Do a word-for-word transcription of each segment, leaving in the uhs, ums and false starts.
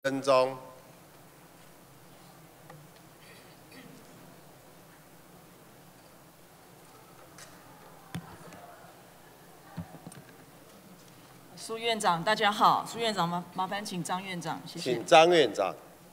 分钟。 苏院长，大家好。苏院长，麻麻烦请张院长，谢谢。 请张院长。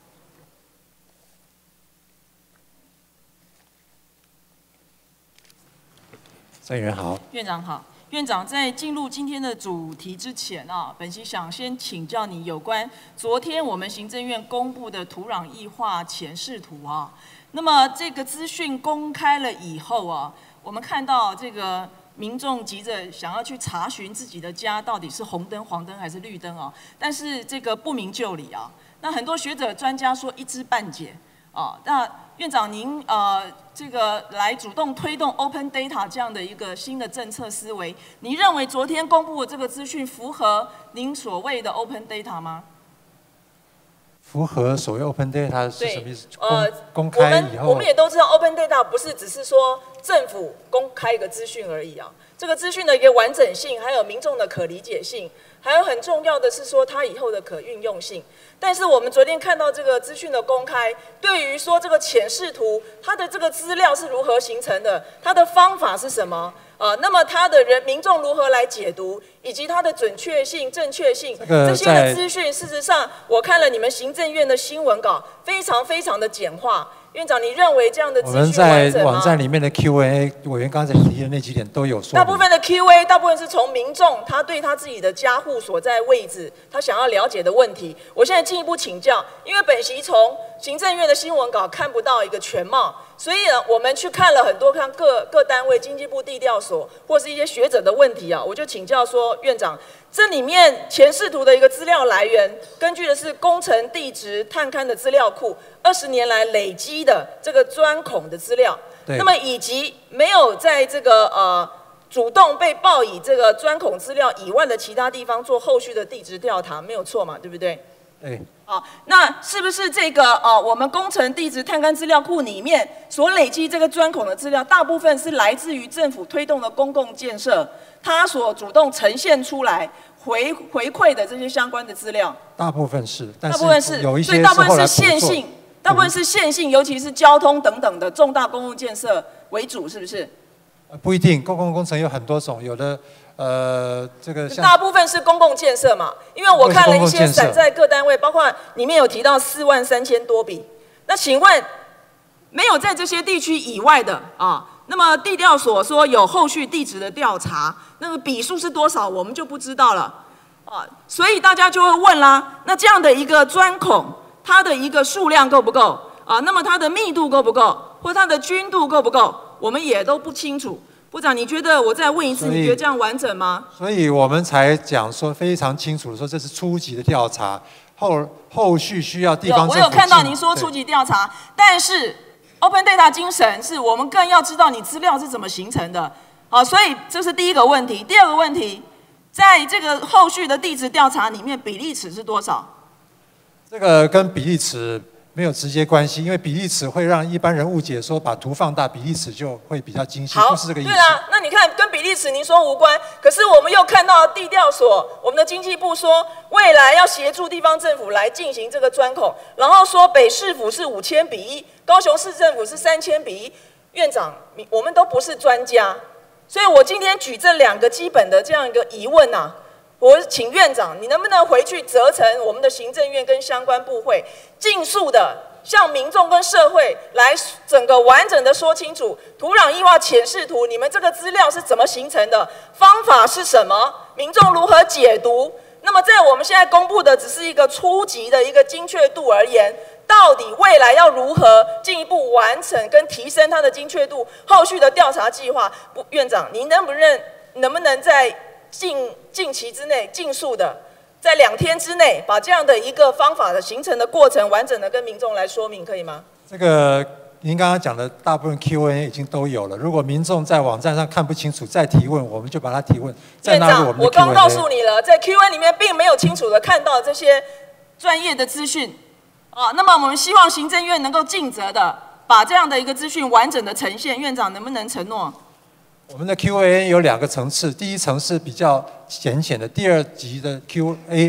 张院好。 院长好。院长，在进入今天的主题之前啊，本席想先请教你有关昨天我们行政院公布的土壤异化前视图啊。那么这个资讯公开了以后啊，我们看到这个民众急着想要去查询自己的家到底是红灯、黄灯还是绿灯啊，但是这个不明就里啊。那很多学者专家说一知半解啊。那院长您呃这个来主动推动 Open Data 这样的一个新的政策思维，你认为昨天公布的这个资讯符合您所谓的 Open Data 吗？ 符合所谓 Open Data 是什么意思？ 呃， 公开以后， 我们我们也都知道 Open Data 不是只是说政府公开一个资讯而已啊，这个资讯的一个完整性，还有民众的可理解性，还有很重要的是说它以后的可运用性。但是我们昨天看到这个资讯的公开，对于说这个浅视图，它的这个资料是如何形成的，它的方法是什么？呃，那么它的人民众如何来解读，以及它的准确性、正确性， 这个、 这些的资讯，事实上我看了你们行政院的新闻稿，非常非常的简化。院长，你认为这样的资讯完整吗？ 我们在网站里面的 Q and A 委员刚才提的那几点都有说明。 大部分的 Q and A 大部分是从民众他对他自己的家户所在位置，他想要了解的问题。我现在进一步请教，因为本席从行政院的新闻稿看不到一个全貌，所以呢，我们去看了很多看各各单位、经济部地调所或是一些学者的问题啊，我就请教说，院长，这里面前视图的一个资料来源，根据的是工程地质探勘的资料库二十年来累积的这个钻孔的资料，那么以及没有在这个呃主动被报以这个钻孔资料以外的其他地方做后续的地质调查，没有错嘛？对不对？ 对。 好，那是不是这个呃我们工程地质探勘资料库里面所累积这个钻孔的资料，大部分是来自于政府推动的公共建设，它所主动呈现出来回回馈的这些相关的资料？ 大部分是，但大部分是， 有一些所以大部分是线性。 性。大部分是线性，尤其是交通等等的重大公共建设为主，是不是？ 呃，不一定，公共工程有很多种，有的呃这个像大部分是公共建设嘛，因为我看了一些散在各单位，包括里面有提到四万三千多笔。那请问，没有在这些地区以外的啊？那么地调所说有后续地质的调查，那个笔数是多少，我们就不知道了啊。所以大家就会问啦，那这样的一个钻孔，它的一个数量够不够啊？那么它的密度够不够，或它的均度够不够，我们也都不清楚。部长，你觉得我再问一次，你觉得这样完整吗？ 所以我们才讲说非常清楚的说，这是初级的调查，后后续需要地方政府。 我有看到您说初级调查，但是 Open Data 精神是我们更要知道你资料是怎么形成的。好，所以这是第一个问题。第二个问题，在这个后续的地质调查里面，比例尺是多少？ 这个跟比例尺没有直接关系，因为比例尺会让一般人误解说把图放大，比例尺就会比较精细，不是这个意思。 对啦，那你看跟比例尺您说无关，可是我们又看到地调所，我们的经济部说未来要协助地方政府来进行这个钻孔，然后说北市府是五千比一，高雄市政府是三千比一。院长，我们都不是专家，所以我今天举这两个基本的这样一个疑问啊。我请院长，你能不能回去责成我们的行政院跟相关部会，尽速的向民众跟社会来整个完整的说清楚，土壤异化浅视图，你们这个资料是怎么形成的，方法是什么，民众如何解读？那么在我们现在公布的只是一个初级的一个精确度而言，到底未来要如何进一步完成跟提升它的精确度？后续的调查计划，不，院长，您能不能能不能在近近期之内，尽速的在两天之内，把这样的一个方法的形成的过程，完整的跟民众来说明，可以吗？ 这个您刚刚讲的大部分 Q and A 已经都有了。如果民众在网站上看不清楚，再提问，我们就把它提问，再纳入我们的 Q and A。 我刚告诉你了，在 Q and A 里面并没有清楚的看到这些专业的资讯啊。那么我们希望行政院能够尽责的把这样的一个资讯完整的呈现，院长能不能承诺？ 我们的 Q and A 有两个层次，第一层是比较浅显的，第二级的 Q and A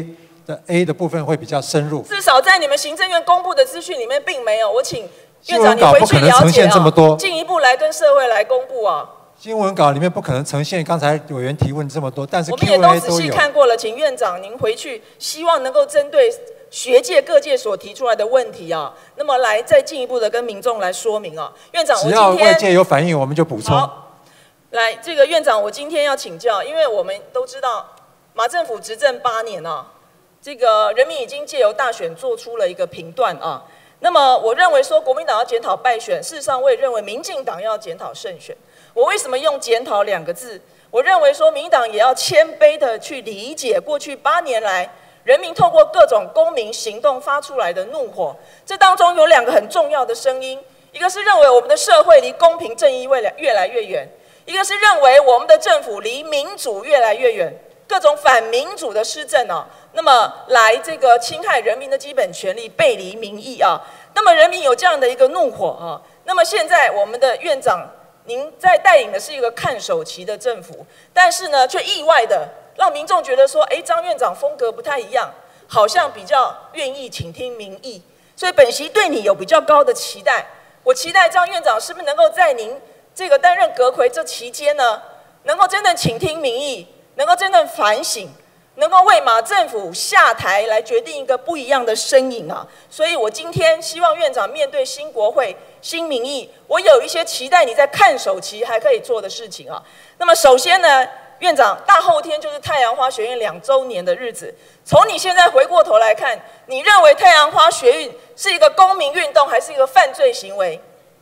的 A 的部分会比较深入。 至少在你们行政院公布的资讯里面并没有。我请院新闻长你回稿不可能去了解呈现这么多， 啊，进一步来跟社会来公布啊。 新闻稿里面不可能呈现刚才委员提问这么多，但是我们也 Q 都 and A 仔细都有。 看过了，请院长您回去，希望能够针对学界各界所提出来的问题啊，那么来再进一步的跟民众来说明啊。院长，我只要今天外界有反应，我们就补充。 好，来，这个院长，我今天要请教，因为我们都知道马政府执政八年啊，这个人民已经借由大选做出了一个评断啊。那么我认为说国民党要检讨败选，事实上我也认为民进党要检讨胜选。我为什么用检讨两个字？我认为说民进党也要谦卑的去理解过去八年来人民透过各种公民行动发出来的怒火，这当中有两个很重要的声音，一个是认为我们的社会离公平正义未来越来越远，一个是认为我们的政府离民主越来越远，各种反民主的施政啊，那么来这个侵害人民的基本权利，背离民意啊，那么人民有这样的一个怒火啊，那么现在我们的院长您在带领的是一个看守期的政府，但是呢，却意外的让民众觉得说，哎，张院长风格不太一样，好像比较愿意倾听民意，所以本席对你有比较高的期待。我期待张院长是不是能够在您这个担任阁揆这期间呢，能够真正倾听民意，能够真正反省，能够为马政府下台来决定一个不一样的身影啊！所以我今天希望院长面对新国会、新民意，我有一些期待你在看守期还可以做的事情啊。那么首先呢，院长，大后天就是太阳花学运两周年的日子，从你现在回过头来看，你认为太阳花学运是一个公民运动，还是一个犯罪行为？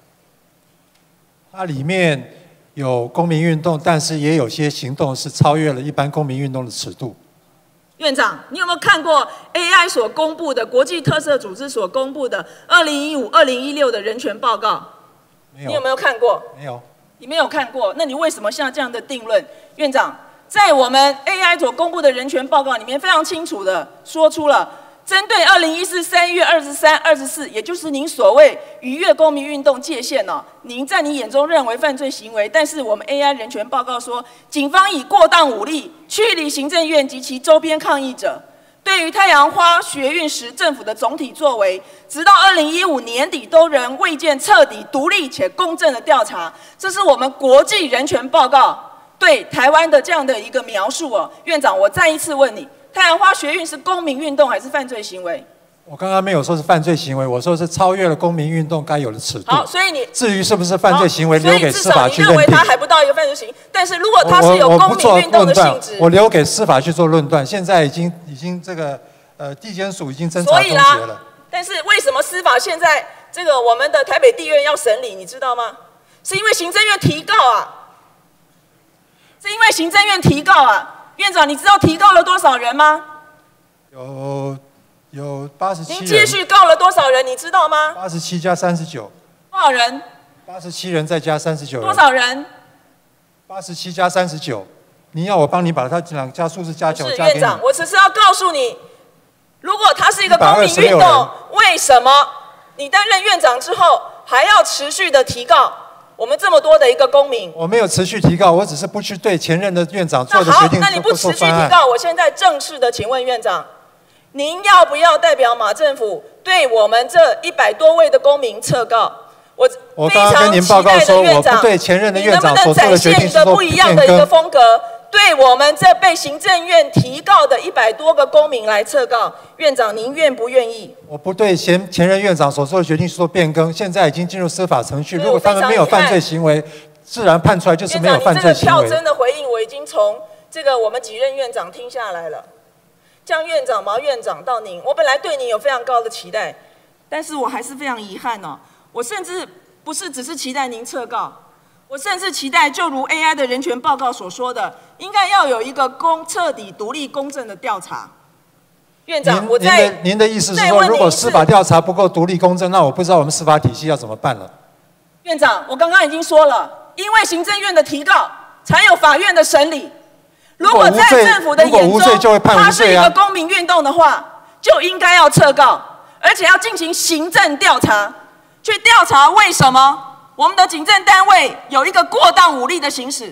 它里面有公民运动，但是也有些行动是超越了一般公民运动的尺度。 院长，你有没有看过 A I 所公布的国际特色组织所公布的二零一五、二零一六的人权报告？ 没有。 你有没有看过？ 没有。 你没有看过，那你为什么下这样的定论？院长，在我们 A I 所公布的人权报告里面，非常清楚的说出了，针对二零一四三月二十三、二十四，也就是您所谓逾越公民运动界限哦，您在你眼中认为犯罪行为，但是我们 A I 人权报告说，警方以过当武力驱离行政院及其周边抗议者。对于太阳花学运时政府的总体作为，直到二零一五年底都仍未见彻底、独立且公正的调查，这是我们国际人权报告对台湾的这样的一个描述哦。院长，我再一次问你，太阳花学运是公民运动还是犯罪行为？ 我刚刚没有说是犯罪行为，我说是超越了公民运动该有的尺度。 好，所以你至于是不是犯罪行为，留给司法去认定。 所以至少你认为它还不到一个犯罪行为，但是如果它是有公民运动的性质， 我留给司法去做论断。现在已经已经这个呃地检署已经侦查终结了。 但是为什么司法现在这个我们的台北地院要审理，你知道吗？是因为行政院提告啊，是因为行政院提告啊。院长，你知道提告了多少人吗？ 有。有八十七人。 您继续告了多少人？你知道吗？ 八十七加三十九。 多少人？ 八十七人再加三十九人。 多少人？ 八十七加三十九。你要我帮你把它两加数字加九加给你。 院长，我只是要告诉你，如果它是一个公民运动，为什么你担任院长之后还要持续的提告我们这么多的一个公民？ 我没有持续提告，我只是不去对前任的院长做的决定。 那好，那你不持续提告，我现在正式的请问院长。您要不要代表马政府对我们这一百多位的公民撤告？我我刚刚跟您报告说，我不对前任的院长所做的决定是做不一样的一个风格，对我们这被行政院提告的一百多个公民来撤告。院长，您愿不愿意？ 我不对前前任院长所做的决定去做变更，现在已经进入司法程序。如果他们没有犯罪行为，自然判出来就是没有犯罪行为。 院长，你这个跳针的回应，我已经从这个我们几任院长听下来了。江院长、毛院长到您，我本来对您有非常高的期待，但是我还是非常遗憾哦。我甚至不是只是期待您撤告，我甚至期待，就如 A I 的人权报告所说的，应该要有一个公彻底、独立、公正的调查。院长，我在您的您的意思是说，如果司法调查不够独立公正，那我不知道我们司法体系要怎么办了。 院长，我刚刚已经说了，因为行政院的提告，才有法院的审理。如果在政府的眼中，它是一个公民运动的话，就应该要撤告，而且要进行行政调查，去调查为什么我们的警政单位有一个过当武力的行使。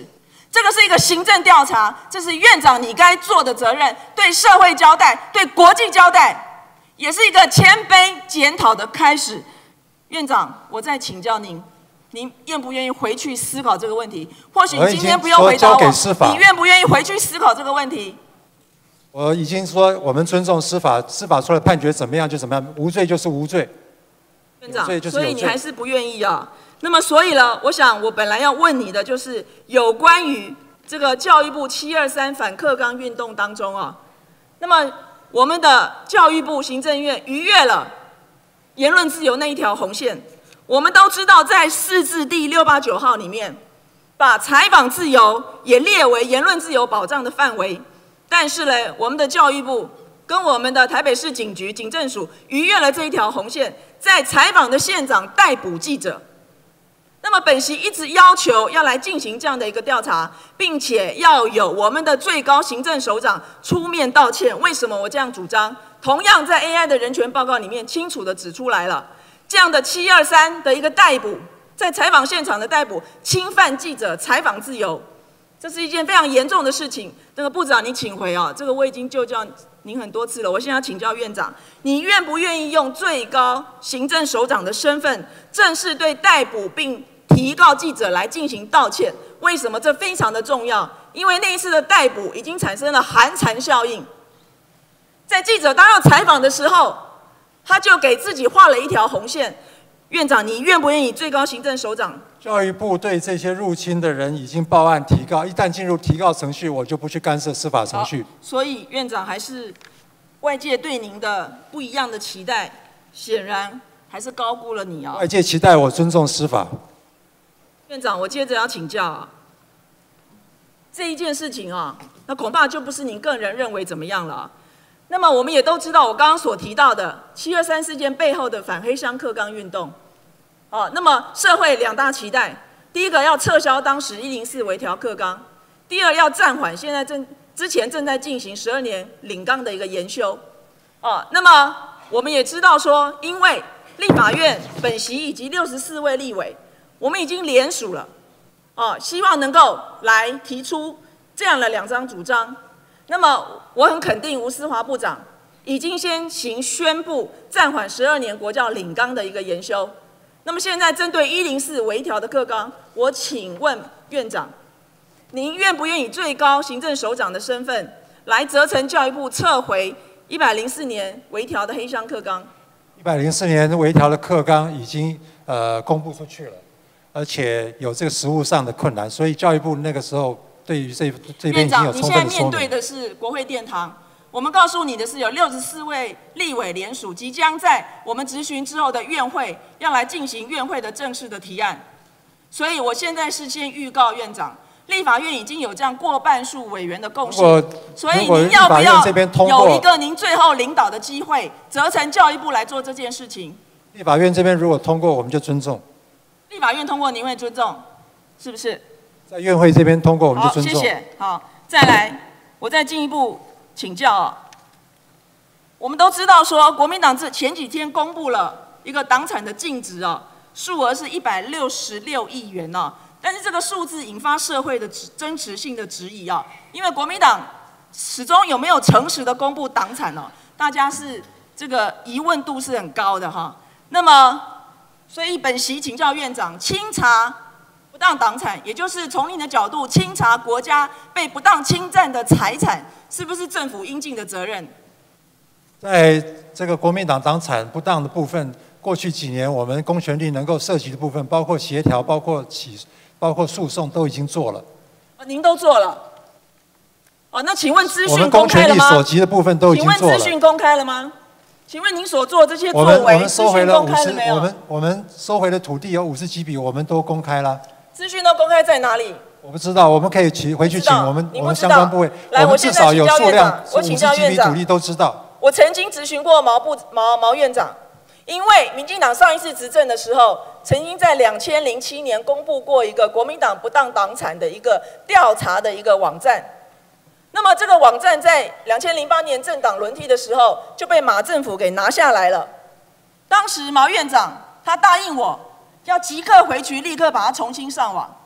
这个是一个行政调查，这是院长你该做的责任，对社会交代，对国际交代，也是一个谦卑检讨的开始。院长，我再请教您，您愿不愿意回去思考这个问题？或许你今天不用回答我，你愿不愿意回去思考这个问题？ 我已经说，我们尊重司法，司法出来判决怎么样就怎么样，无罪就是无罪。 院长，所以你还是不愿意啊？那么，所以呢，我想我本来要问你的就是有关于这个教育部七二三反课纲运动当中啊，那么我们的教育部行政院逾越了言论自由那一条红线。我们都知道，在释字第六八九号里面，把采访自由也列为言论自由保障的范围。但是呢，我们的教育部跟我们的台北市警局警政署逾越了这一条红线，在采访的现场逮捕记者。那么本席一直要求要来进行这样的一个调查，并且要有我们的最高行政首长出面道歉。为什么我这样主张？同样在 A I 的人权报告里面清楚地指出来了，这样的七二三的一个逮捕，在采访现场的逮捕，侵犯记者采访自由，这是一件非常严重的事情。那个部长，你请回啊！这个我已经就叫您很多次了。我现在要请教院长，你愿不愿意用最高行政首长的身份，正式对逮捕并提告记者来进行道歉？为什么这非常的重要？因为那一次的逮捕已经产生了寒蝉效应。在记者当要采访的时候，他就给自己画了一条红线。院长，你愿不愿意最高行政首长？ 教育部对这些入侵的人已经报案提告，一旦进入提告程序，我就不去干涉司法程序。 所以院长还是外界对您的不一样的期待，显然还是高估了你啊！ 外界期待我尊重司法。 院长，我接着要请教啊，这一件事情啊，那恐怕就不是您个人认为怎么样了啊。那么我们也都知道，我刚刚所提到的七二三事件背后的反黑箱课纲运动，啊，那么社会两大期待，第一个要撤销当时一零四微调课纲，第二要暂缓现在正之前正在进行十二年领纲的一个研修，啊，那么我们也知道说，因为立法院本席以及六十四位立委，我们已经联署了，啊，希望能够来提出这样的两张主张。那么我很肯定吴思华部长已经先行宣布暂缓十二年国教领纲的一个研修。那么现在针对一零四微调的课纲，我请问院长，您愿不愿以最高行政首长的身份来责成教育部撤回一百零四年微调的黑箱课纲？ 一百零四年微调的课纲已经呃公布出去了，而且有这个实务上的困难，所以教育部那个时候。对于这这边已经有充分的说明。院长，你现在面对的是国会殿堂，我们告诉你的是，有六十四位立委联署，即将在我们质询之后的院会要来进行院会的正式的提案。所以我现在是先预告院长，立法院已经有这样过半数委员的共识，所以您要不要有一个您最后领导的机会，责成教育部来做这件事情？立法院这边如果通过，我们就尊重。立法院通过，您会尊重，是不是？在院会这边通过，我们就尊重。好，谢谢。好，再来，我再进一步请教啊。我们都知道说，国民党这前几天公布了一个党产的净值啊，数额是一百六十六亿元啊。但是这个数字引发社会的真实性的质疑啊，因为国民党始终有没有诚实的公布党产哦，大家是这个疑问度是很高的哈。那么，所以本席请教院长，清查不当党产，也就是从您的角度清查国家被不当侵占的财产，是不是政府应尽的责任？在这个国民党党产不当的部分，过去几年我们公权力能够涉及的部分，包括协调、包括起、包括诉讼，都已经做了。哦，您都做了。哦，那请问资讯公开了吗？我们公权力所及的部分都已经做了。请问资讯公开了吗？请问您所做这些作为，资讯公开了没有？我们我们收回的土地有五十几笔，我们都公开了。资讯都公开在哪里？我不知道，我们可以请回去请我们我们相关部位，我们至少有数量五十几笔土地都知道。我曾经质询过毛部毛毛院长，因为民进党上一次执政的时候，曾经在两千零七年公布过一个国民党不当党产的一个调查的一个网站。那么这个网站在两千零八年政党轮替的时候就被马政府给拿下来了。当时毛院长他答应我要即刻回去，立刻把它重新上网。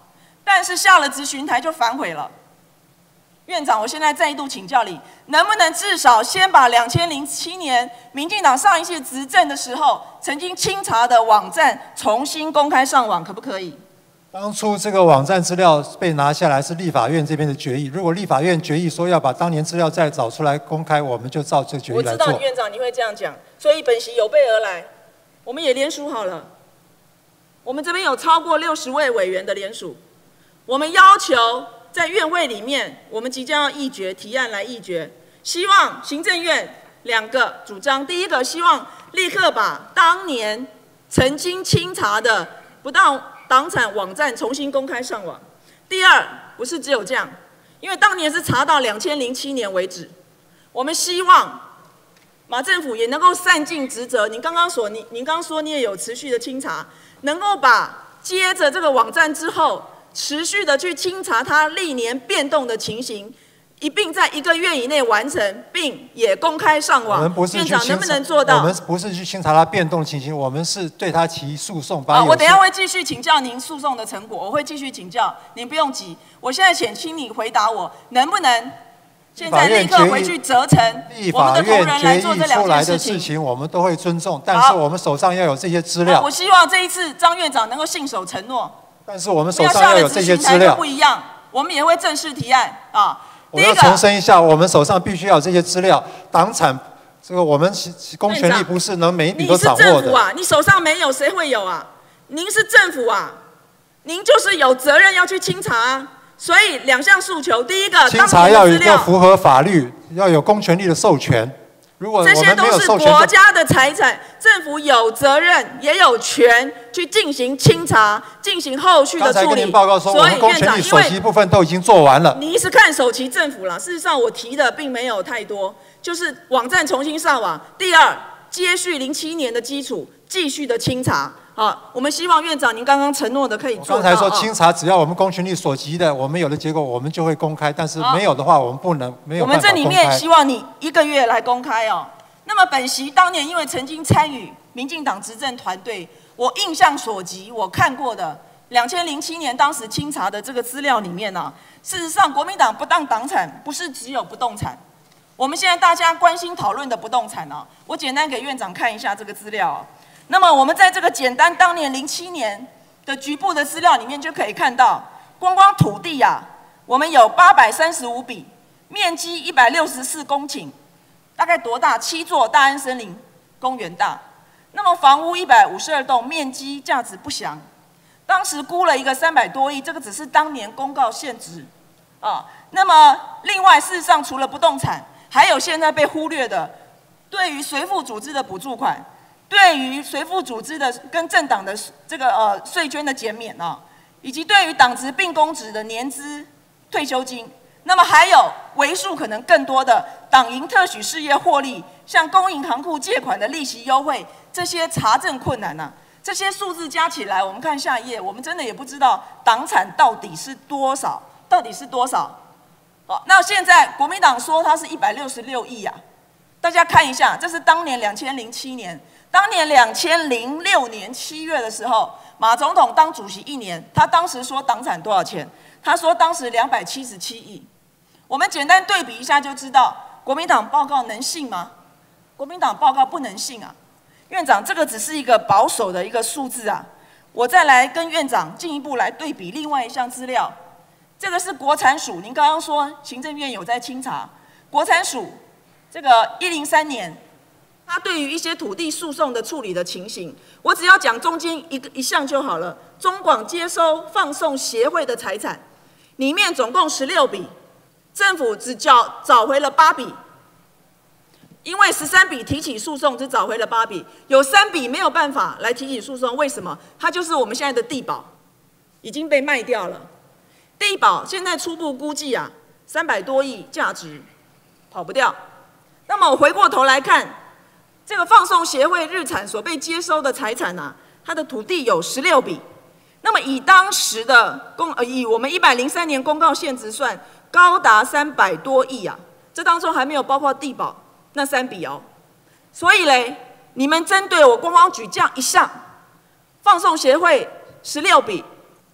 但是下了咨询台就反悔了。院长，我现在再一度请教你，能不能至少先把两千零七年民进党上一届执政的时候曾经清查的网站重新公开上网，可不可以？ 当初这个网站资料被拿下来是立法院这边的决议，如果立法院决议说要把当年资料再找出来公开，我们就照这个决议来做。 我知道院长你会这样讲，所以本席有备而来，我们也联署好了。我们这边有超过六十位委员的联署，我们要求在院会里面，我们即将要议决提案来议决，希望行政院两个主张：第一个，希望立刻把当年曾经清查的不当党产网站重新公开上网；第二，不是只有这样，因为当年是查到两千零七年为止，我们希望马政府也能够善尽职责。您刚刚说，您您刚刚说你也有持续的清查，能够把接着这个网站之后，持续的去清查它历年变动的情形，一并在一个月以内完成，并也公开上网。 我们不是院长能不能做到？ 我们不是去清查它变动情形，我们是对它提诉讼。把我等一下会继续请教您诉讼的成果，我会继续请教，您不用急。我现在请请你回答我，能不能现在立刻回去责成我们的同仁来做这两件事情？ 事情我们都会尊重，但是我们手上要有这些资料。 我希望这一次张院长能够信守承诺。 但是我们手上要有这些资料。 不一样，我们也会正式提案啊。 我要重申一下，我们手上必须要有这些资料。党产这个我们公权力不是能每一笔都掌握的。 你是政府啊，你手上没有，谁会有啊？您是政府啊，您就是有责任要去清查啊。所以两项诉求，第一个， 清查要有一个符合法律，要有公权力的授权。如果我们没有授权， 这些都是国家的财产，政府有责任也有权去进行清查，进行后续的处理。 刚才跟您报告说，我们公权力首席部分都已经做完了。 你是看首席政府了，事实上我提的并没有太多，就是网站重新上网。第二，接续零七年的基础，继续的清查。好，我们希望院长您刚刚承诺的可以做到。 刚才说清查，只要我们公权力所及的，我们有的结果我们就会公开，但是没有的话，我们不能没有办法公开。 我们这里面希望你一个月来公开哦。那么本席当年因为曾经参与民进党执政团队，我印象所及，我看过的两千零七年当时清查的这个资料里面呢、啊，事实上国民党不当党产不是只有不动产，我们现在大家关心讨论的不动产啊，我简单给院长看一下这个资料、啊。那么我们在这个简单当年零七年的局部的资料里面就可以看到，光光土地啊，我们有八百三十五笔，面积一百六十四公顷，大概多大？七座大安森林公园大。那么房屋一百五十二栋，面积价值不详，当时估了一个三百多亿，这个只是当年公告现值啊。那么另外，事实上除了不动产，还有现在被忽略的，对于随附组织的补助款。对于随附组织的跟政党的这个呃税捐的减免啊，以及对于党职并公职的年资退休金，那么还有为数可能更多的党营特许事业获利，像公营行库借款的利息优惠，这些查证困难啊，这些数字加起来，我们看下一页，我们真的也不知道党产到底是多少，到底是多少？好，那现在国民党说它是一百六十六亿啊，大家看一下，这是当年两千零七年。当年两千零六年七月的时候，马总统当主席一年，他当时说党产多少钱？他说当时两百七十七亿。我们简单对比一下就知道，国民党报告能信吗？国民党报告不能信啊！院长，这个只是一个保守的一个数字啊。我再来跟院长进一步来对比另外一项资料，这个是国产署，您刚刚说行政院有在清查，国产署这个一零三年。他对于一些土地诉讼的处理的情形，我只要讲中间一个一项就好了。中广接收放送协会的财产，里面总共十六笔，政府只找找回了八笔，因为十三笔提起诉讼只找回了八笔，有三笔没有办法来提起诉讼，为什么？它就是我们现在的地保，已经被卖掉了。地保现在初步估计啊，三百多亿价值，跑不掉。那么我回过头来看。这个放送协会日产所被接收的财产啊，它的土地有十六笔，那么以当时的公呃以我们一百零三年公告现值算，高达三百多亿啊，这当中还没有包括地保那三笔哦。所以嘞，你们针对我观光局这样一项，放送协会十六笔，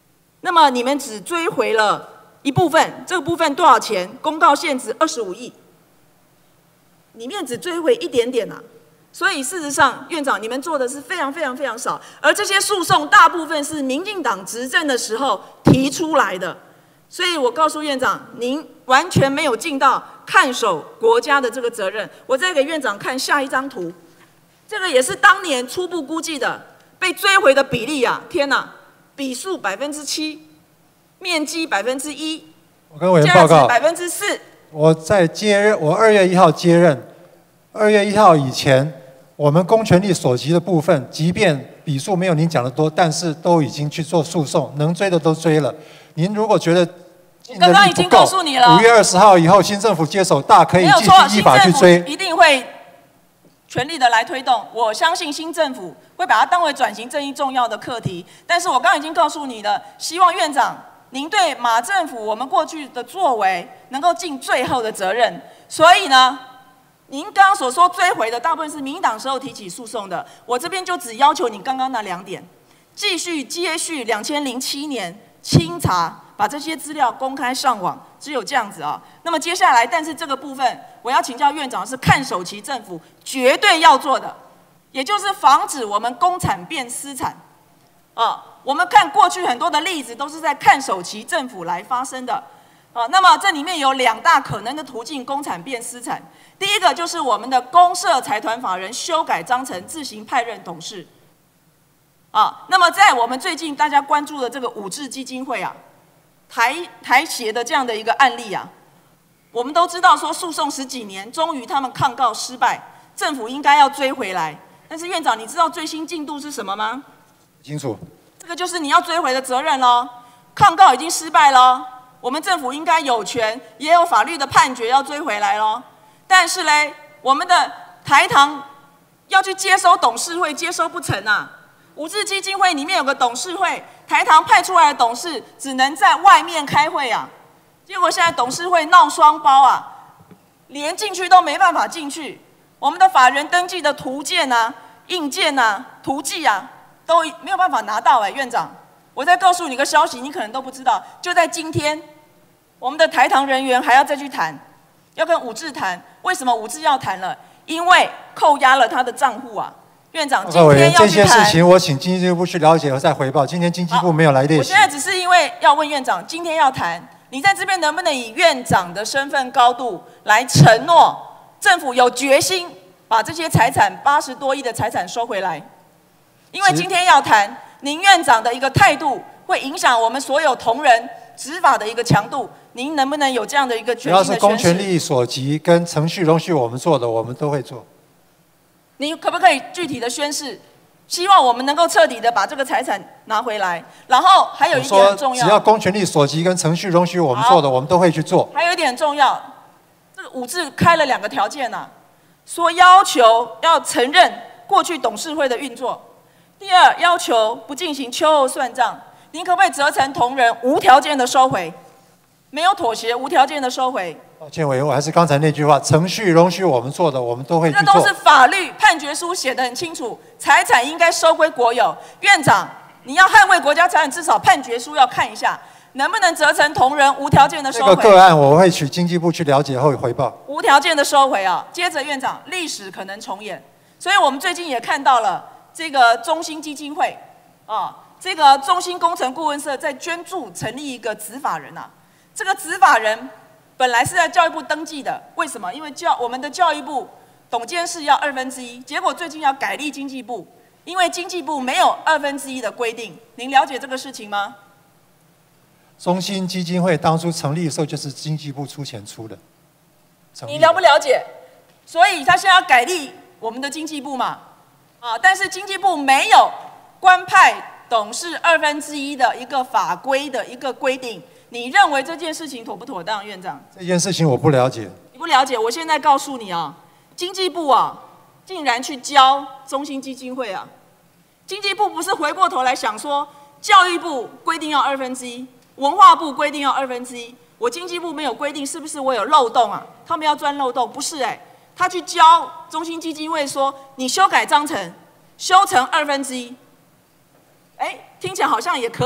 那么你们只追回了一部分，这个部分多少钱？公告现值二十五亿，里面只追回一点点啊。所以事实上，院长你们做的是非常非常非常少，而这些诉讼大部分是民进党执政的时候提出来的。所以我告诉院长，您完全没有尽到看守国家的这个责任。我再给院长看下一张图，这个也是当年初步估计的被追回的比例啊！天哪，笔数百分之七，面积百分之一， 我跟委员报告， 百分之四。 我在接任，我二月一号接任，二月一号以前，我们公权力所及的部分，即便笔数没有您讲的多，但是都已经去做诉讼，能追的都追了。您如果觉得刚刚已经告诉你了， 五月二十号以后新政府接手，大可以继续依法去追， 一定会全力的来推动。我相信新政府会把它当为转型正义重要的课题。但是我刚刚已经告诉你了，希望院长您对马政府我们过去的作为能够尽最后的责任。所以呢，您刚刚所说追回的大部分是民进党时候提起诉讼的，我这边就只要求你刚刚那两点，继续接续两千零七年清查。把这些资料公开上网，只有这样子啊。那么接下来，但是这个部分我要请教院长，是看守期政府绝对要做的，也就是防止我们公产变私产。啊，我们看过去很多的例子都是在看守期政府来发生的。啊，那么这里面有两大可能的途径，公产变私产。第一个就是我们的公社财团法人修改章程，自行派任董事。啊，那么在我们最近大家关注的这个五智基金会啊。台台协的这样的一个案例啊，我们都知道说诉讼十几年，终于他们抗告失败，政府应该要追回来。但是院长，你知道最新进度是什么吗？ 清楚。 这个就是你要追回的责任咯。抗告已经失败咯，我们政府应该有权，也有法律的判决要追回来咯。但是嘞，我们的台糖要去接收董事会，接收不成啊。五智基金会里面有个董事会，台糖派出来的董事只能在外面开会啊，结果现在董事会闹双包啊，连进去都没办法进去。我们的法人登记的图件啊、印件啊、图记啊，都没有办法拿到哎、欸，院长，我再告诉你个消息，你可能都不知道，就在今天，我们的台糖人员还要再去谈，要跟五智谈，为什么五智要谈了？因为扣押了他的账户啊。院长，今天要这些事情我请经济部去了解和再回报。今天经济部没有来列席。 我现在只是因为要问院长，今天要谈，你在这边能不能以院长的身份高度来承诺，政府有决心把这些财产八十多亿的财产收回来？因为今天要谈，您院长的一个态度会影响我们所有同仁执法的一个强度。您能不能有这样的一个决心的宣示？ 只要是公权力所及跟程序容许我们做的，我们都会做。 你可不可以具体的宣示，希望我们能够彻底的把这个财产拿回来？然后还有一点很重要， 只要公权力所及跟程序容许我们做的，我们都会去做。 还有一点很重要，这个五智开了两个条件呐、啊，说要求要承认过去董事会的运作，第二要求不进行秋后算账。您可不可以责成同仁无条件的收回？没有妥协，无条件的收回。 抱歉委员，我还是刚才那句话，程序容许我们做的，我们都会去做。 这都是法律判决书写得很清楚，财产应该收归国有。院长，你要捍卫国家财产，至少判决书要看一下，能不能责成同仁无条件的收回？ 这个个案我会取经济部去了解后回报。 无条件的收回啊！接着院长，历史可能重演，所以我们最近也看到了这个中兴基金会啊，这个中兴工程顾问社在捐助成立一个执法人啊，这个执法人。本来是在教育部登记的，为什么？因为教我们的教育部董监事要二分之一，结果最近要改立经济部，因为经济部没有二分之一的规定。您了解这个事情吗？ 中兴基金会当初成立的时候就是经济部出钱出的。 你了不了解？所以他现在要改立我们的经济部嘛，啊，但是经济部没有官派董事二分之一的一个法规的一个规定。你认为这件事情妥不妥当，院长？ 这件事情我不了解。 你不了解，我现在告诉你啊，经济部啊，竟然去教中兴基金会啊，经济部不是回过头来想说，教育部规定要二分之一，文化部规定要二分之一，我经济部没有规定，是不是我有漏洞啊？他们要钻漏洞，不是哎、欸，他去教中兴基金会说，你修改章程，修成二分之一，哎，听起来好像也可以。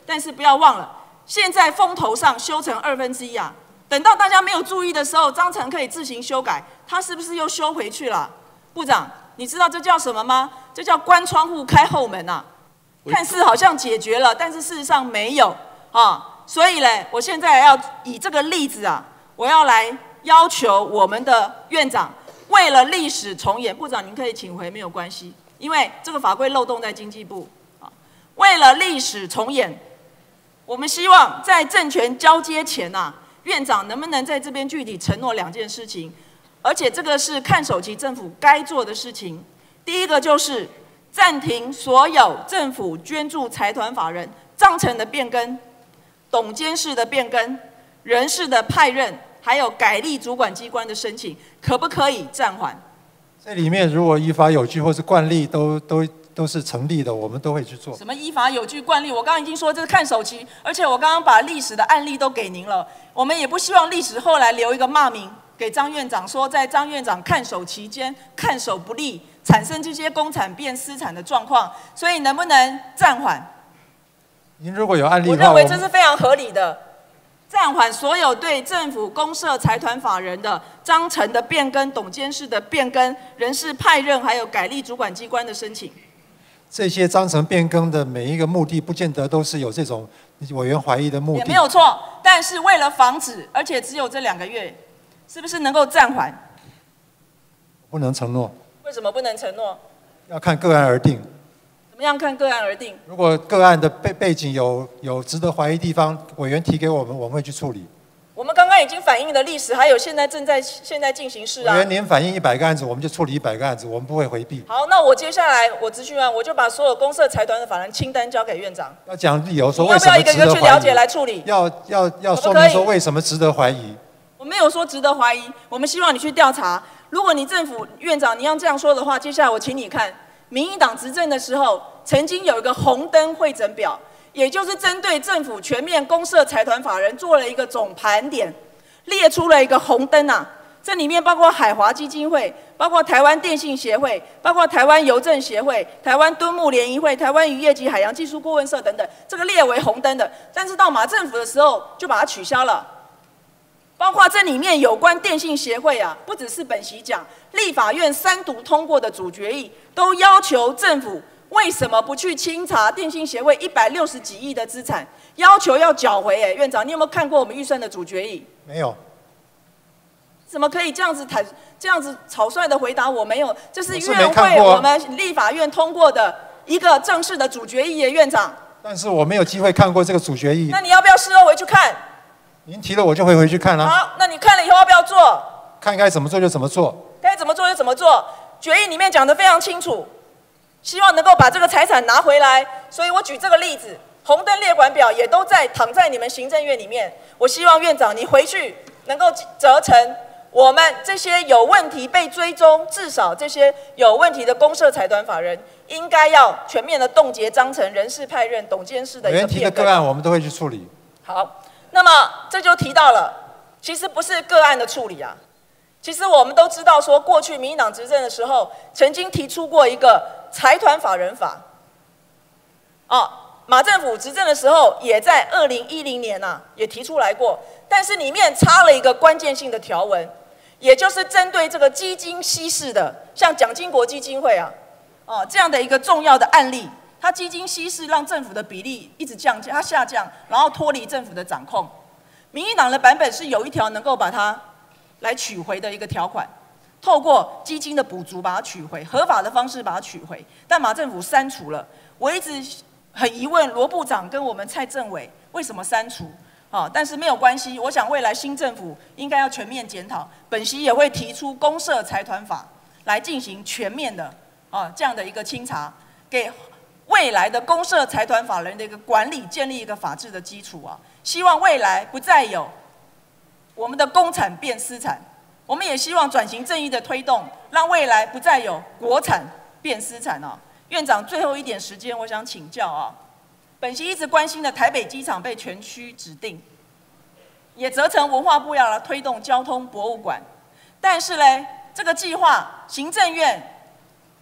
但是不要忘了，现在风头上修成二分之一啊，等到大家没有注意的时候，章程可以自行修改，它是不是又修回去了？部长，你知道这叫什么吗？这叫关窗户开后门啊！看似好像解决了，但是事实上没有啊。所以呢，我现在要以这个例子啊，我要来要求我们的院长，为了历史重演，部长您可以请回，没有关系，因为这个法规漏洞在经济部啊。为了历史重演，我们希望在政权交接前呐、啊，院长能不能在这边具体承诺两件事情？而且这个是看守期政府该做的事情。第一个就是暂停所有政府捐助财团法人章程的变更、董监事的变更、人事的派任，还有改立主管机关的申请，可不可以暂缓？ 这里面如果依法有据或是惯例都都都是成立的，我们都会去做。 什么依法有据惯例？我刚刚已经说这是看守期，而且我刚刚把历史的案例都给您了。我们也不希望历史后来留一个骂名给张院长，说在张院长看守期间看守不力，产生这些公产变私产的状况。所以能不能暂缓？ 您如果有案例的话， 我认为这是非常合理的。暂缓所有对政府公社财团法人的章程的变更、董监事的变更、人事派任，还有改立主管机关的申请。 这些章程变更的每一个目的，不见得都是有这种委员怀疑的目的。 也没有错，但是为了防止，而且只有这两个月，是不是能够暂缓？ 不能承诺。 为什么不能承诺？ 要看个案而定。 怎么样看个案而定？ 如果个案的背背景有有值得怀疑地方，委员提给我们，我们会去处理。 我们刚刚已经反映的历史，还有现在正在现在进行式啊。 委员您反映一百个案子，我们就处理一百个案子，我们不会回避。 好，那我接下来我咨询完，我就把所有公社财团的法人清单交给院长。 要讲理由说为什么值得怀疑。 要不要一个一个去了解来处理？ 要要要说明说为什么值得怀疑。 我没有说值得怀疑，我们希望你去调查。如果你政府院长你要这样说的话，接下来我请你看，民进党执政的时候，曾经有一个红灯汇整表，也就是针对政府全面公社财团法人做了一个总盘点，列出了一个红灯啊。这里面包括海华基金会，包括台湾电信协会，包括台湾邮政协会、台湾敦木联谊会、台湾渔业及海洋技术顾问社等等，这个列为红灯的。但是到马政府的时候就把它取消了。包括这里面有关电信协会啊，不只是本席讲，立法院三读通过的主决议都要求政府为什么不去清查电信协会一百六十几亿的资产，要求要缴回？哎，院长，你有没有看过我们预算的主决议？ 没有。 怎么可以这样子坦这样子草率的回答我没有？这是院会我们立法院通过的一个正式的主决议耶，院长。 但是我没有机会看过这个主决议。 那你要不要事后回去看？ 您提了我就会回去看啦、啊。 好，那你看了以后要不要做？ 看该怎么做就怎么做。 该怎么做就怎么做。决议里面讲得非常清楚，希望能够把这个财产拿回来。所以我举这个例子，红灯列管表也都在躺在你们行政院里面。我希望院长你回去能够责成我们这些有问题被追踪，至少这些有问题的公社财团法人，应该要全面的冻结章程、人事派任、董监事的一个变更。 委员提的个案我们都会去处理。 好。那么这就提到了，其实不是个案的处理啊。其实我们都知道，说过去民进党执政的时候，曾经提出过一个财团法人法。哦，马政府执政的时候，也在二零一零年啊，也提出来过，但是里面插了一个关键性的条文，也就是针对这个基金稀释的，像蒋经国基金会啊，哦这样的一个重要的案例。它基金稀释让政府的比例一直降，它下降，然后脱离政府的掌控。民进党的版本是有一条能够把它来取回的一个条款，透过基金的补足把它取回，合法的方式把它取回。但马政府删除了，我一直很疑问罗部长跟我们蔡政委为什么删除？啊，但是没有关系，我想未来新政府应该要全面检讨，本席也会提出公社财团法来进行全面的啊这样的一个清查，给未来的公社财团法人的一个管理建立一个法治的基础啊，希望未来不再有我们的公产变私产，我们也希望转型正义的推动，让未来不再有国产变私产啊。院长，最后一点时间，我想请教啊，本席一直关心的台北机场被全区指定，也责成文化部要来推动交通博物馆，但是呢，这个计划行政院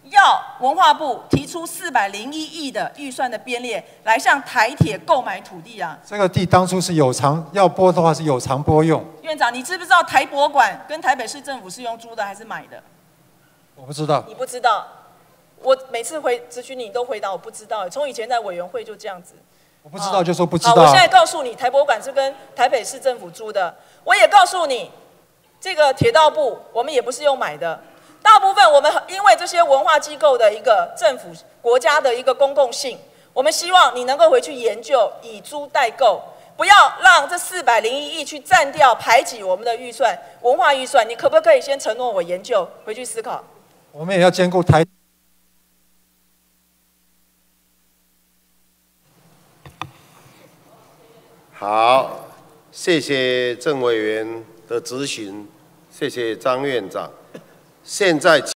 要文化部提出四百零一亿的预算的编列，来向台铁购买土地啊。 这个地当初是有偿要拨的话是有偿拨用。 院长，你知不知道台博馆跟台北市政府是用租的还是买的？ 我不知道。 你不知道？我每次回咨询你都回答我不知道，从以前在委员会就这样子。 我不知道就说不知道。 好，我现在告诉你，台博馆是跟台北市政府租的。我也告诉你，这个铁道部我们也不是用买的。大部分我们因为这些文化机构的一个政府国家的一个公共性，我们希望你能够回去研究以租代购，不要让这四百零一亿去占掉排挤我们的预算文化预算。你可不可以先承诺我研究回去思考？ 我们也要兼顾台。 好，谢谢郑委员的质询，谢谢张院长。现在。